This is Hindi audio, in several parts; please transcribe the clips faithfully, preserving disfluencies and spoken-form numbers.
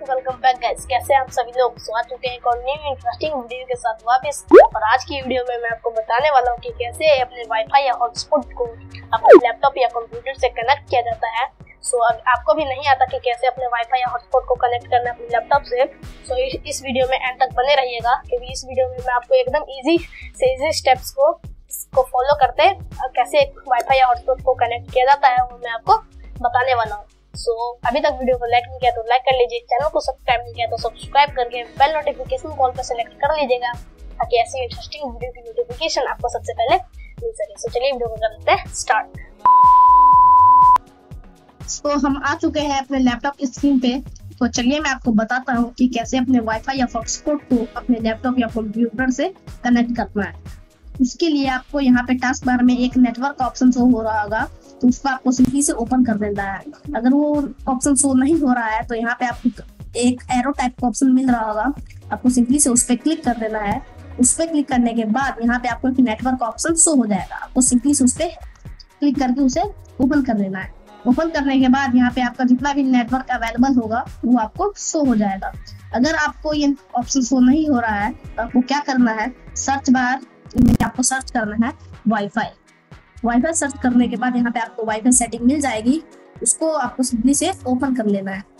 Welcome back guys. कैसे आप सभी लोग आ चुके हैं एक और न्यू इंटरेस्टिंग वीडियो के साथ वापस। और आज की वीडियो में मैं आपको बताने वाला हूँ कि कैसे अपने वाईफाई या हॉटस्पॉट को अपने लैपटॉप या कंप्यूटर से कनेक्ट किया जाता है। सो so, अगर आपको भी नहीं आता कि कैसे अपने वाईफाई या हॉटस्पॉट को कनेक्ट करना है अपने लैपटॉप से, सो so, इस, इस वीडियो में एंड तक बने रहिएगा, क्योंकि इस वीडियो में मैं आपको एकदम इजी से इजी स्टेप्स को को फॉलो करते कैसे वाईफाई या हॉटस्पॉट को कनेक्ट किया जाता है वो मैं आपको बताने वाला हूँ। सो so, अभी तक वीडियो को लाइक नहीं किया तो लाइक कर लीजिए, चैनल को सब्सक्राइब नहीं किया तो सब्सक्राइब करके बेल नोटिफिकेशन कॉल पर सेलेक्ट कर लीजिएगा, ताकि ऐसी इंटरेस्टिंग वीडियो की नोटिफिकेशन आपको सबसे पहले मिल सके। सो so, चलिए वीडियो को करते हैं स्टार्ट। तो हम आ चुके हैं अपने लैपटॉप की स्क्रीन पे। तो चलिए मैं आपको बताता हूँ कि कैसे अपने वाईफाई या हॉटस्पॉट को अपने लैपटॉप या कंप्यूटर से कनेक्ट करना है। उसके लिए आपको यहाँ पे टास्क बार में एक नेटवर्क का ऑप्शन शो हो रहा होगा, तो उसको आपको सिंपली से ओपन कर देना है। अगर वो ऑप्शन शो नहीं हो रहा है तो यहाँ पे आपको एक एरो टाइप का ऑप्शन मिल रहा होगा, आपको सिंपली से उस पर क्लिक कर देना है। उस पर क्लिक करने के बाद यहाँ पे आपको एक नेटवर्क का ऑप्शन शो हो जाएगा, आपको सिंपली से उस पर क्लिक करके उसे ओपन कर देना है। ओपन करने के बाद यहाँ पे आपका जितना भी नेटवर्क अवेलेबल होगा वो आपको शो हो जाएगा। अगर आपको ये ऑप्शन शो नहीं हो रहा है तो आपको क्या करना है, सर्च बार में आपको सर्च करना है वाईफाई। वाईफाई सर्च करने के बाद यहाँ पे आपको वाईफाई सेटिंग मिल जाएगी, उसको आपको सिंपली से ओपन कर लेना है।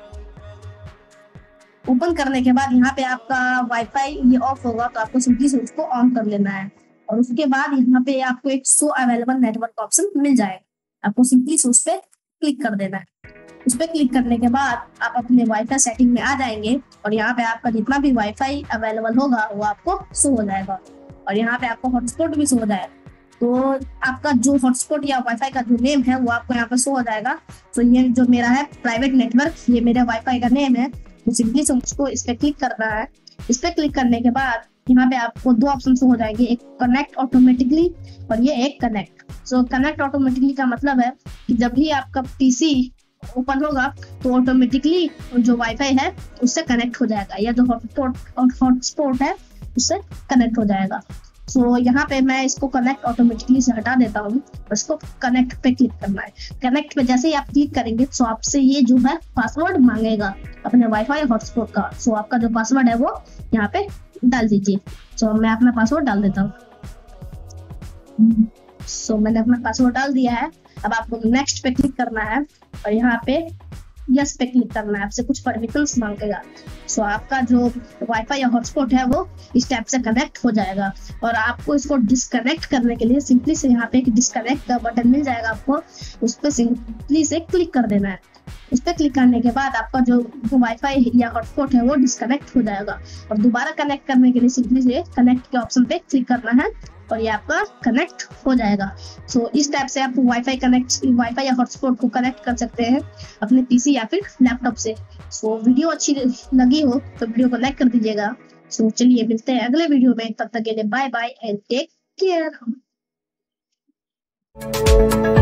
ओपन करने के बाद यहाँ पे आपका वाईफाई ये ऑफ होगा, तो आपको सिंपली से उसको ऑन कर लेना है। और उसके बाद यहाँ पे आपको एक शो अवेलेबल नेटवर्क ऑप्शन मिल जाएगा, आपको सिंपली से उस पर क्लिक कर देना है। उस पर क्लिक करने के बाद आप अपने वाईफाई सेटिंग में आ जाएंगे और यहाँ पे आपका जितना भी वाईफाई अवेलेबल होगा वो आपको शो हो जाएगा। और यहाँ पे आपको हॉटस्पॉट भी शो हो जाएगा, तो आपका जो हॉटस्पॉट या वाईफाई का जो नेम है वो आपको यहाँ पे शो हो जाएगा। तो ये जो मेरा है प्राइवेट नेटवर्क, ये मेरा वाईफाई का नेम है। तो सिंपली से उसको इस पे क्लिक करना है। इस पे क्लिक करने के बाद यहाँ पे आपको दो ऑप्शन शो हो जाएंगे, एक कनेक्ट ऑटोमेटिकली और ये एक कनेक्ट। सो कनेक्ट ऑटोमेटिकली का मतलब है कि जब भी आपका पीसी ओपन होगा तो ऑटोमेटिकली जो वाईफाई है उससे कनेक्ट हो जाएगा, या जो हॉटस्पॉट हॉटस्पॉट है उससे कनेक्ट हो जाएगा। सो so, यहाँ पे मैं इसको कनेक्ट ऑटोमेटिकली से हटा देता हूँ और इसको कनेक्ट पे क्लिक करना है। कनेक्ट पे जैसे ही आप क्लिक करेंगे तो आपसे ये जो है पासवर्ड मांगेगा अपने वाईफाई हॉटस्पॉट का। सो so, आपका जो पासवर्ड है वो यहाँ पे डाल दीजिए। सो so, मैं अपना पासवर्ड डाल देता हूँ। सो so, मैंने अपना पासवर्ड डाल दिया है। अब आपको नेक्स्ट पे क्लिक करना है और यहाँ पे यस पे क्लिक करना है, आपसे कुछ परमिशंस मांगेगा। सो so, आपका जो वाईफाई या हॉटस्पॉट है वो इस टाइप से कनेक्ट हो जाएगा। और आपको इसको डिस्कनेक्ट करने के लिए सिंपली से यहाँ पे एक डिस्कनेक्ट का बटन मिल जाएगा, आपको उस पर सिंपली से क्लिक कर देना है। उस पर क्लिक करने के बाद आपका जो वाईफाई या हॉटस्पॉट है वो डिस्कनेक्ट हो जाएगा। और दोबारा कनेक्ट करने के लिए सिंपली से कनेक्ट के ऑप्शन पे क्लिक करना है और ये आपका कनेक्ट हो जाएगा। सो so, इस टाइप से आप वाईफाई कनेक्ट वाईफाई या हॉटस्पॉट को कनेक्ट कर सकते हैं अपने पीसी या फिर लैपटॉप से। सो so, वीडियो अच्छी लगी हो तो वीडियो को लाइक कर दीजिएगा। सो so, चलिए मिलते हैं अगले वीडियो में, तब तक के लिए bye bye and take care.